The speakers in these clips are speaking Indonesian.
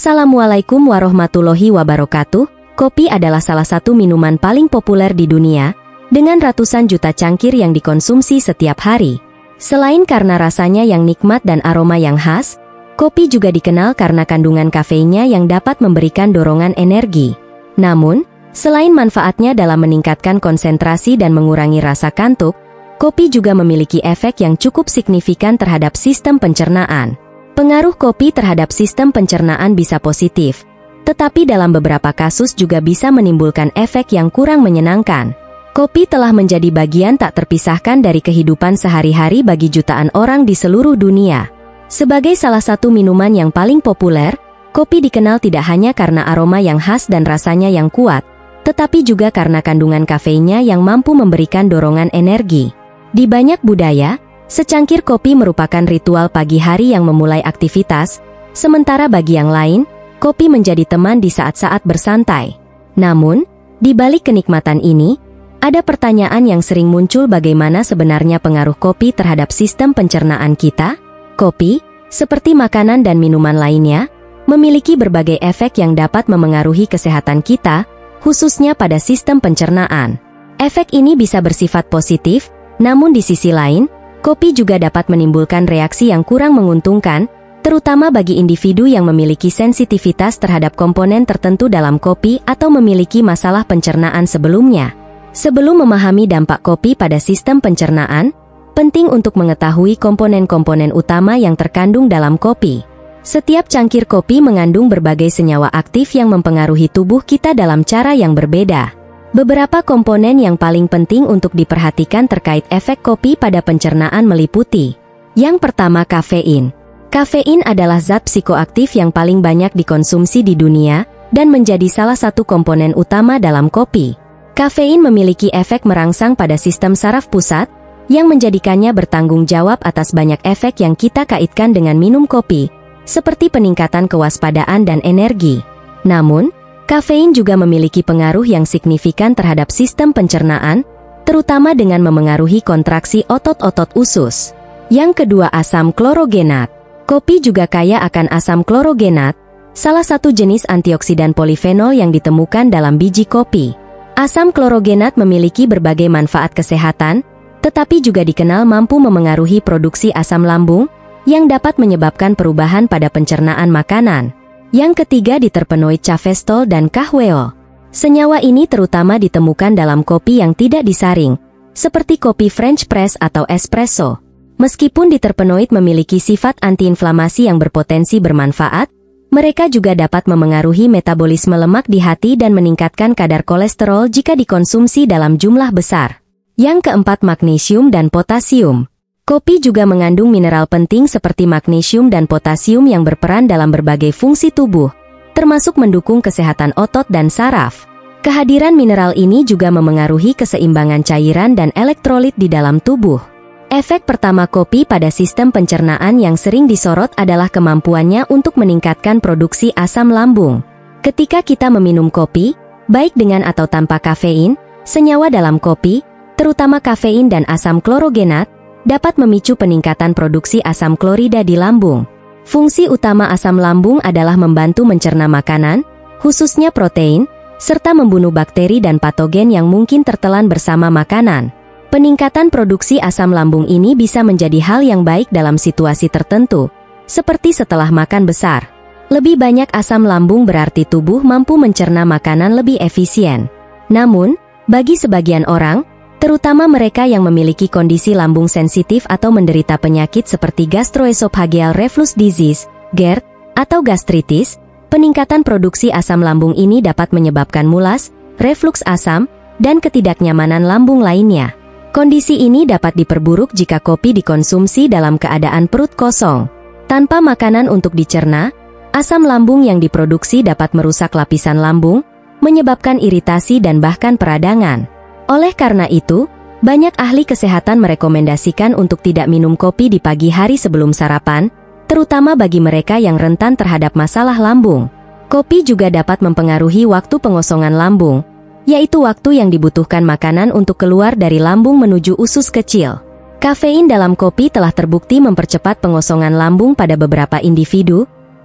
Assalamualaikum warahmatullahi wabarakatuh. Kopi adalah salah satu minuman paling populer di dunia, dengan ratusan juta cangkir yang dikonsumsi setiap hari. Selain karena rasanya yang nikmat dan aroma yang khas, kopi juga dikenal karena kandungan kafeinnya yang dapat memberikan dorongan energi. Namun, selain manfaatnya dalam meningkatkan konsentrasi dan mengurangi rasa kantuk, kopi juga memiliki efek yang cukup signifikan terhadap sistem pencernaan. Pengaruh kopi terhadap sistem pencernaan bisa positif, tetapi dalam beberapa kasus juga bisa menimbulkan efek yang kurang menyenangkan. Kopi telah menjadi bagian tak terpisahkan dari kehidupan sehari-hari bagi jutaan orang di seluruh dunia. Sebagai salah satu minuman yang paling populer, kopi dikenal tidak hanya karena aroma yang khas dan rasanya yang kuat, tetapi juga karena kandungan kafeinnya yang mampu memberikan dorongan energi. Di banyak budaya, secangkir kopi merupakan ritual pagi hari yang memulai aktivitas, sementara bagi yang lain, kopi menjadi teman di saat-saat bersantai. Namun, di balik kenikmatan ini, ada pertanyaan yang sering muncul: bagaimana sebenarnya pengaruh kopi terhadap sistem pencernaan kita? Kopi, seperti makanan dan minuman lainnya, memiliki berbagai efek yang dapat memengaruhi kesehatan kita, khususnya pada sistem pencernaan. Efek ini bisa bersifat positif, namun di sisi lain, kopi juga dapat menimbulkan reaksi yang kurang menguntungkan, terutama bagi individu yang memiliki sensitivitas terhadap komponen tertentu dalam kopi atau memiliki masalah pencernaan sebelumnya. Sebelum memahami dampak kopi pada sistem pencernaan, penting untuk mengetahui komponen-komponen utama yang terkandung dalam kopi. Setiap cangkir kopi mengandung berbagai senyawa aktif yang mempengaruhi tubuh kita dalam cara yang berbeda. Beberapa komponen yang paling penting untuk diperhatikan terkait efek kopi pada pencernaan meliputi: yang pertama, kafein. Kafein adalah zat psikoaktif yang paling banyak dikonsumsi di dunia dan menjadi salah satu komponen utama dalam kopi. Kafein memiliki efek merangsang pada sistem saraf pusat, yang menjadikannya bertanggung jawab atas banyak efek yang kita kaitkan dengan minum kopi, seperti peningkatan kewaspadaan dan energi. Namun, kafein juga memiliki pengaruh yang signifikan terhadap sistem pencernaan, terutama dengan memengaruhi kontraksi otot-otot usus. Yang kedua, asam klorogenat. Kopi juga kaya akan asam klorogenat, salah satu jenis antioksidan polifenol yang ditemukan dalam biji kopi. Asam klorogenat memiliki berbagai manfaat kesehatan, tetapi juga dikenal mampu memengaruhi produksi asam lambung, yang dapat menyebabkan perubahan pada pencernaan makanan. Yang ketiga, diterpenoid cafestol dan kahweol. Senyawa ini terutama ditemukan dalam kopi yang tidak disaring, seperti kopi French press atau espresso. Meskipun diterpenoid memiliki sifat antiinflamasi yang berpotensi bermanfaat, mereka juga dapat memengaruhi metabolisme lemak di hati dan meningkatkan kadar kolesterol jika dikonsumsi dalam jumlah besar. Yang keempat, magnesium dan potasium. Kopi juga mengandung mineral penting seperti magnesium dan potasium yang berperan dalam berbagai fungsi tubuh, termasuk mendukung kesehatan otot dan saraf. Kehadiran mineral ini juga memengaruhi keseimbangan cairan dan elektrolit di dalam tubuh. Efek pertama kopi pada sistem pencernaan yang sering disorot adalah kemampuannya untuk meningkatkan produksi asam lambung. Ketika kita meminum kopi, baik dengan atau tanpa kafein, senyawa dalam kopi, terutama kafein dan asam klorogenat, dapat memicu peningkatan produksi asam klorida di lambung. Fungsi utama asam lambung adalah membantu mencerna makanan, khususnya protein, serta membunuh bakteri dan patogen yang mungkin tertelan bersama makanan. Peningkatan produksi asam lambung ini bisa menjadi hal yang baik dalam situasi tertentu, seperti setelah makan besar. Lebih banyak asam lambung berarti tubuh mampu mencerna makanan lebih efisien. Namun, bagi sebagian orang, terutama mereka yang memiliki kondisi lambung sensitif atau menderita penyakit seperti gastroesophageal reflux disease, GERD, atau gastritis, peningkatan produksi asam lambung ini dapat menyebabkan mulas, refluks asam, dan ketidaknyamanan lambung lainnya. Kondisi ini dapat diperburuk jika kopi dikonsumsi dalam keadaan perut kosong. Tanpa makanan untuk dicerna, asam lambung yang diproduksi dapat merusak lapisan lambung, menyebabkan iritasi dan bahkan peradangan. Oleh karena itu, banyak ahli kesehatan merekomendasikan untuk tidak minum kopi di pagi hari sebelum sarapan, terutama bagi mereka yang rentan terhadap masalah lambung. Kopi juga dapat mempengaruhi waktu pengosongan lambung, yaitu waktu yang dibutuhkan makanan untuk keluar dari lambung menuju usus kecil. Kafein dalam kopi telah terbukti mempercepat pengosongan lambung pada beberapa individu,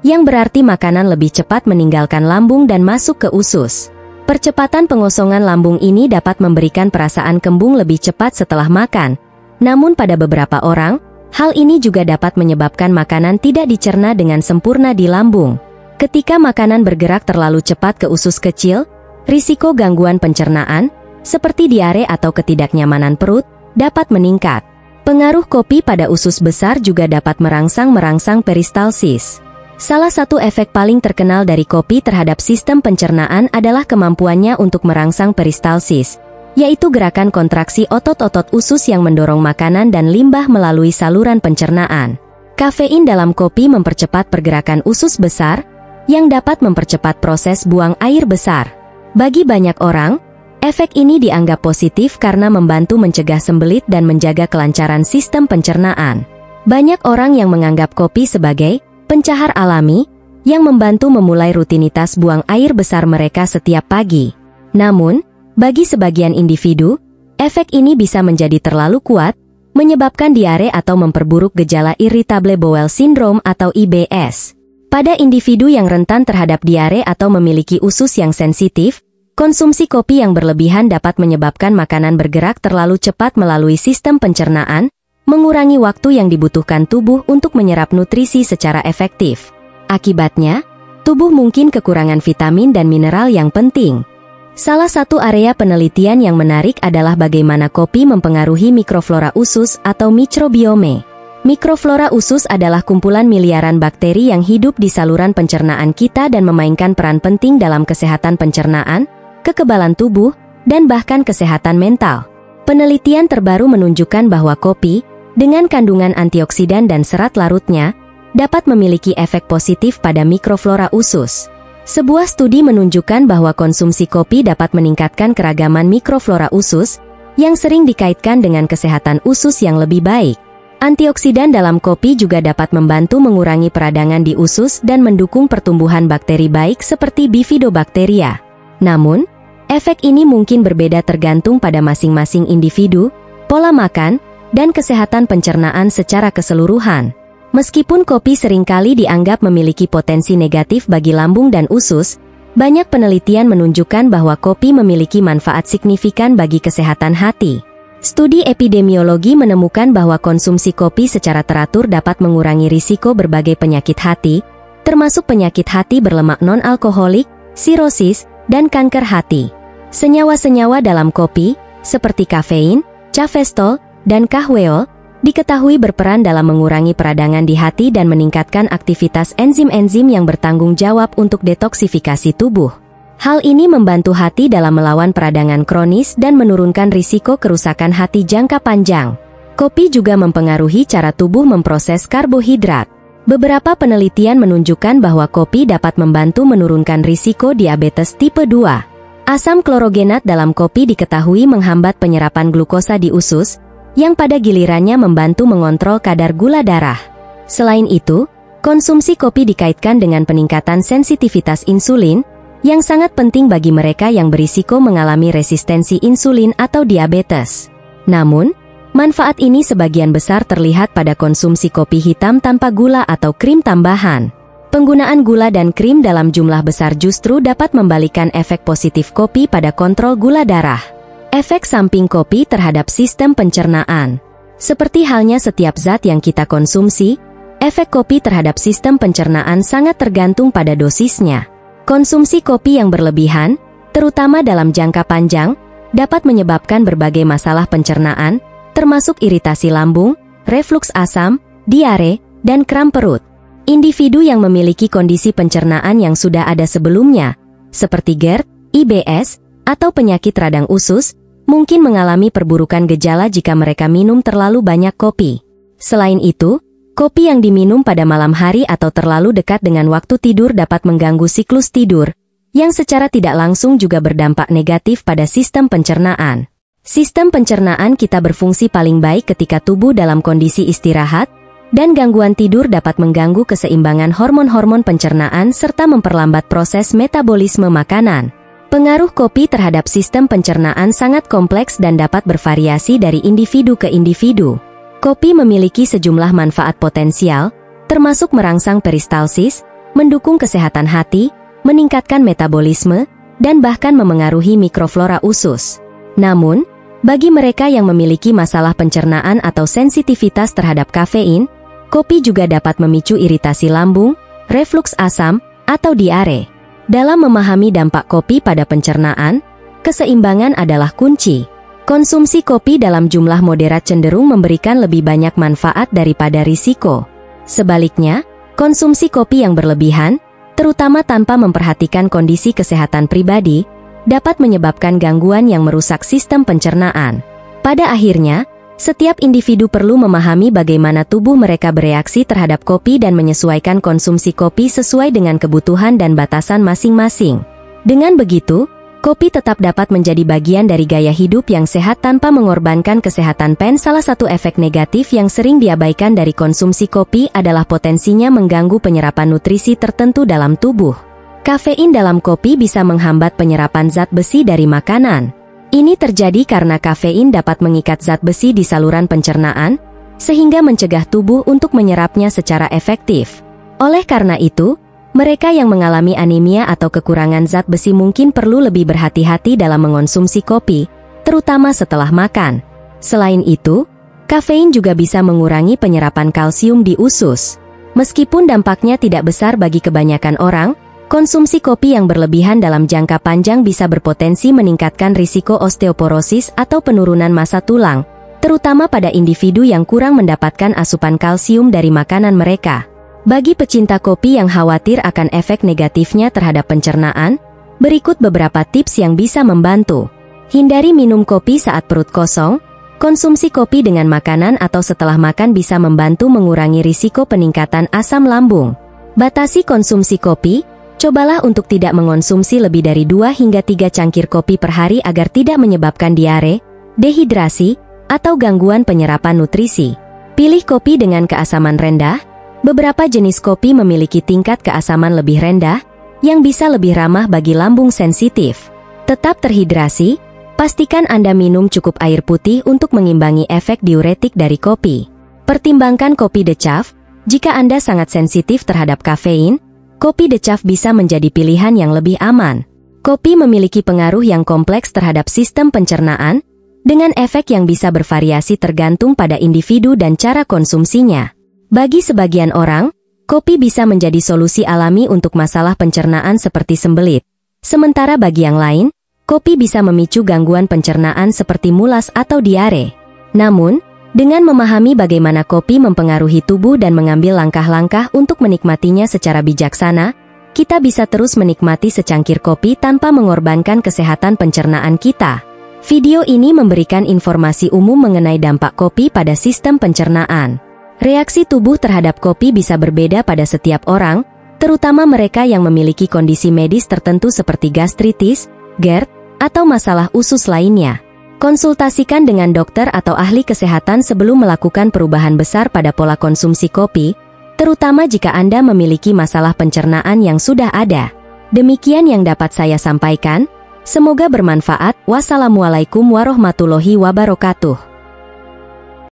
yang berarti makanan lebih cepat meninggalkan lambung dan masuk ke usus. Percepatan pengosongan lambung ini dapat memberikan perasaan kembung lebih cepat setelah makan. Namun pada beberapa orang, hal ini juga dapat menyebabkan makanan tidak dicerna dengan sempurna di lambung. Ketika makanan bergerak terlalu cepat ke usus kecil, risiko gangguan pencernaan, seperti diare atau ketidaknyamanan perut, dapat meningkat. Pengaruh kopi pada usus besar juga dapat merangsang peristalsis. Salah satu efek paling terkenal dari kopi terhadap sistem pencernaan adalah kemampuannya untuk merangsang peristalsis, yaitu gerakan kontraksi otot-otot usus yang mendorong makanan dan limbah melalui saluran pencernaan. Kafein dalam kopi mempercepat pergerakan usus besar, yang dapat mempercepat proses buang air besar. Bagi banyak orang, efek ini dianggap positif karena membantu mencegah sembelit dan menjaga kelancaran sistem pencernaan. Banyak orang yang menganggap kopi sebagai pencahar alami, yang membantu memulai rutinitas buang air besar mereka setiap pagi. Namun, bagi sebagian individu, efek ini bisa menjadi terlalu kuat, menyebabkan diare atau memperburuk gejala irritable bowel syndrome atau IBS. Pada individu yang rentan terhadap diare atau memiliki usus yang sensitif, konsumsi kopi yang berlebihan dapat menyebabkan makanan bergerak terlalu cepat melalui sistem pencernaan, mengurangi waktu yang dibutuhkan tubuh untuk menyerap nutrisi secara efektif. Akibatnya, tubuh mungkin kekurangan vitamin dan mineral yang penting. Salah satu area penelitian yang menarik adalah bagaimana kopi mempengaruhi mikroflora usus atau mikrobiome. Mikroflora usus adalah kumpulan miliaran bakteri yang hidup di saluran pencernaan kita dan memainkan peran penting dalam kesehatan pencernaan, kekebalan tubuh, dan bahkan kesehatan mental. Penelitian terbaru menunjukkan bahwa kopi, dengan kandungan antioksidan dan serat larutnya, dapat memiliki efek positif pada mikroflora usus. Sebuah studi menunjukkan bahwa konsumsi kopi dapat meningkatkan keragaman mikroflora usus, yang sering dikaitkan dengan kesehatan usus yang lebih baik. Antioksidan dalam kopi juga dapat membantu mengurangi peradangan di usus dan mendukung pertumbuhan bakteri baik seperti Bifidobacteria. Namun, efek ini mungkin berbeda tergantung pada masing-masing individu, pola makan, dan kesehatan pencernaan secara keseluruhan. Meskipun kopi seringkali dianggap memiliki potensi negatif bagi lambung dan usus, banyak penelitian menunjukkan bahwa kopi memiliki manfaat signifikan bagi kesehatan hati. Studi epidemiologi menemukan bahwa konsumsi kopi secara teratur dapat mengurangi risiko berbagai penyakit hati, termasuk penyakit hati berlemak non-alkoholik, sirosis, dan kanker hati. Senyawa-senyawa dalam kopi, seperti kafein, kafestol, dan kahweol, diketahui berperan dalam mengurangi peradangan di hati dan meningkatkan aktivitas enzim-enzim yang bertanggung jawab untuk detoksifikasi tubuh. Hal ini membantu hati dalam melawan peradangan kronis dan menurunkan risiko kerusakan hati jangka panjang. Kopi juga mempengaruhi cara tubuh memproses karbohidrat. Beberapa penelitian menunjukkan bahwa kopi dapat membantu menurunkan risiko diabetes tipe 2. Asam klorogenat dalam kopi diketahui menghambat penyerapan glukosa di usus, yang pada gilirannya membantu mengontrol kadar gula darah. Selain itu, konsumsi kopi dikaitkan dengan peningkatan sensitivitas insulin, yang sangat penting bagi mereka yang berisiko mengalami resistensi insulin atau diabetes. Namun, manfaat ini sebagian besar terlihat pada konsumsi kopi hitam tanpa gula atau krim tambahan. Penggunaan gula dan krim dalam jumlah besar justru dapat membalikan efek positif kopi pada kontrol gula darah. Efek samping kopi terhadap sistem pencernaan. Seperti halnya setiap zat yang kita konsumsi, efek kopi terhadap sistem pencernaan sangat tergantung pada dosisnya. Konsumsi kopi yang berlebihan, terutama dalam jangka panjang, dapat menyebabkan berbagai masalah pencernaan, termasuk iritasi lambung, refluks asam, diare, dan kram perut. Individu yang memiliki kondisi pencernaan yang sudah ada sebelumnya, seperti GERD, IBS, atau penyakit radang usus, mungkin mengalami perburukan gejala jika mereka minum terlalu banyak kopi. Selain itu, kopi yang diminum pada malam hari atau terlalu dekat dengan waktu tidur dapat mengganggu siklus tidur, yang secara tidak langsung juga berdampak negatif pada sistem pencernaan. Sistem pencernaan kita berfungsi paling baik ketika tubuh dalam kondisi istirahat, dan gangguan tidur dapat mengganggu keseimbangan hormon-hormon pencernaan serta memperlambat proses metabolisme makanan. Pengaruh kopi terhadap sistem pencernaan sangat kompleks dan dapat bervariasi dari individu ke individu. Kopi memiliki sejumlah manfaat potensial, termasuk merangsang peristalsis, mendukung kesehatan hati, meningkatkan metabolisme, dan bahkan memengaruhi mikroflora usus. Namun, bagi mereka yang memiliki masalah pencernaan atau sensitivitas terhadap kafein, kopi juga dapat memicu iritasi lambung, refluks asam, atau diare. Dalam memahami dampak kopi pada pencernaan, keseimbangan adalah kunci. Konsumsi kopi dalam jumlah moderat cenderung memberikan lebih banyak manfaat daripada risiko. Sebaliknya, konsumsi kopi yang berlebihan, terutama tanpa memperhatikan kondisi kesehatan pribadi, dapat menyebabkan gangguan yang merusak sistem pencernaan. Pada akhirnya, setiap individu perlu memahami bagaimana tubuh mereka bereaksi terhadap kopi dan menyesuaikan konsumsi kopi sesuai dengan kebutuhan dan batasan masing-masing. Dengan begitu, kopi tetap dapat menjadi bagian dari gaya hidup yang sehat tanpa mengorbankan kesehatan. Salah satu efek negatif yang sering diabaikan dari konsumsi kopi adalah potensinya mengganggu penyerapan nutrisi tertentu dalam tubuh. Kafein dalam kopi bisa menghambat penyerapan zat besi dari makanan. Ini terjadi karena kafein dapat mengikat zat besi di saluran pencernaan, sehingga mencegah tubuh untuk menyerapnya secara efektif. Oleh karena itu, mereka yang mengalami anemia atau kekurangan zat besi mungkin perlu lebih berhati-hati dalam mengonsumsi kopi, terutama setelah makan. Selain itu, kafein juga bisa mengurangi penyerapan kalsium di usus. Meskipun dampaknya tidak besar bagi kebanyakan orang, konsumsi kopi yang berlebihan dalam jangka panjang bisa berpotensi meningkatkan risiko osteoporosis atau penurunan massa tulang, terutama pada individu yang kurang mendapatkan asupan kalsium dari makanan mereka. Bagi pecinta kopi yang khawatir akan efek negatifnya terhadap pencernaan, berikut beberapa tips yang bisa membantu. Hindari minum kopi saat perut kosong. Konsumsi kopi dengan makanan atau setelah makan bisa membantu mengurangi risiko peningkatan asam lambung. Batasi konsumsi kopi. Cobalah untuk tidak mengonsumsi lebih dari 2 hingga 3 cangkir kopi per hari agar tidak menyebabkan diare, dehidrasi, atau gangguan penyerapan nutrisi. Pilih kopi dengan keasaman rendah. Beberapa jenis kopi memiliki tingkat keasaman lebih rendah, yang bisa lebih ramah bagi lambung sensitif. Tetap terhidrasi, pastikan Anda minum cukup air putih untuk mengimbangi efek diuretik dari kopi. Pertimbangkan kopi decaf. Jika Anda sangat sensitif terhadap kafein, kopi decaf bisa menjadi pilihan yang lebih aman. Kopi memiliki pengaruh yang kompleks terhadap sistem pencernaan, dengan efek yang bisa bervariasi tergantung pada individu dan cara konsumsinya. Bagi sebagian orang, kopi bisa menjadi solusi alami untuk masalah pencernaan seperti sembelit. Sementara bagi yang lain, kopi bisa memicu gangguan pencernaan seperti mulas atau diare. Namun, dengan memahami bagaimana kopi mempengaruhi tubuh dan mengambil langkah-langkah untuk menikmatinya secara bijaksana, kita bisa terus menikmati secangkir kopi tanpa mengorbankan kesehatan pencernaan kita. Video ini memberikan informasi umum mengenai dampak kopi pada sistem pencernaan. Reaksi tubuh terhadap kopi bisa berbeda pada setiap orang, terutama mereka yang memiliki kondisi medis tertentu seperti gastritis, GERD, atau masalah usus lainnya. Konsultasikan dengan dokter atau ahli kesehatan sebelum melakukan perubahan besar pada pola konsumsi kopi, terutama jika Anda memiliki masalah pencernaan yang sudah ada. Demikian yang dapat saya sampaikan, semoga bermanfaat. Wassalamualaikum warahmatullahi wabarakatuh.